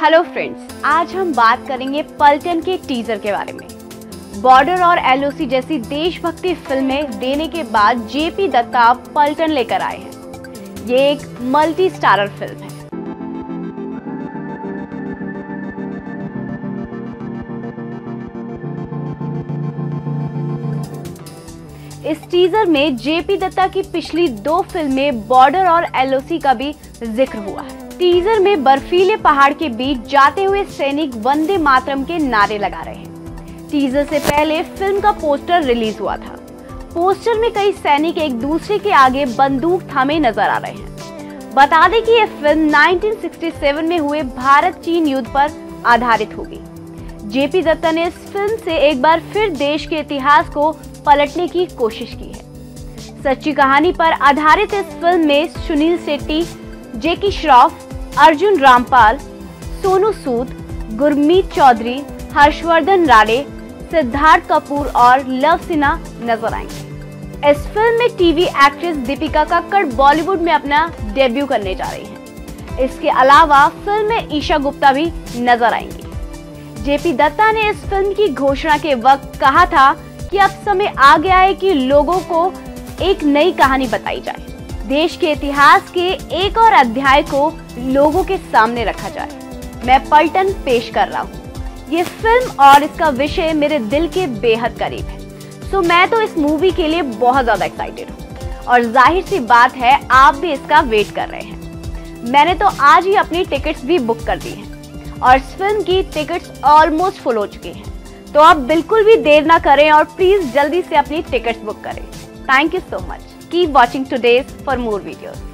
Hello friends, आज हम बात करेंगे पलटन के टीजर के बारे में। बॉर्डर और एलओसी जैसी देशभक्ति फिल्में देने के बाद जेपी दत्ता पलटन लेकर आए हैं। ये एक मल्टी स्टारर फिल्म है। इस टीजर में जेपी दत्ता की पिछली 2 फिल्में बॉर्डर और एलओसी का भी जिक्र हुआ है। टीजर में बर्फीले पहाड़ के बीच जाते हुए सैनिक वंदे मातरम के नारे लगा रहे हैं। टीजर से पहले फिल्म का पोस्टर रिलीज हुआ था। पोस्टर में कई सैनिक एक दूसरे के आगे बंदूक थामे नजर आ रहे हैं। बता दें कि यह फिल्म 1967 में हुए भारत चीन युद्ध पर आधारित होगी। जेपी दत्ता ने इस फिल्म से एक बार फिर देश के इतिहास को पलटने की कोशिश की है। सच्ची कहानी पर आधारित इस फिल्म में सुनील शेट्टी, जैकी श्रॉफ, अर्जुन रामपाल, सोनू सूद, गुरमीत चौधरी, हर्षवर्धन राणे, सिद्धार्थ कपूर और लव सिन्हा नजर आएंगे। इस फिल्म में TV actress Deepika Kakkar Bollywood में अपना डेब्यू करने जा रही हैं। इसके अलावा फिल्म में ईशा गुप्ता भी नजर आएंगी। जेपी दत्ता ने इस फिल्म की घोषणा के वक्त कहा था कि अब समय आ गया है कि लोगों को एक नई कहानी बताई जाए। देश के इतिहास के एक और अध्याय को लोगों के सामने रखा जाए। मैं पलटन पेश कर रहा हूँ। ये फिल्म और इसका विषय मेरे दिल के बेहद करीब है। सो मैं तो इस मूवी के लिए बहुत ज्यादा एक्साइटेड हूँ और जाहिर सी बात है आप भी इसका वेट कर रहे हैं। मैंने तो आज ही अपनी टिकट्स भी बुक कर दी हैं और इस फिल्म की टिकट्स ऑलमोस्ट फुल हो चुकी हैं। तो आप बिल्कुल भी देर ना करें और प्लीज जल्दी से अपनी टिकट्स बुक करें। Thank you so much. Keep watching Today's for more videos.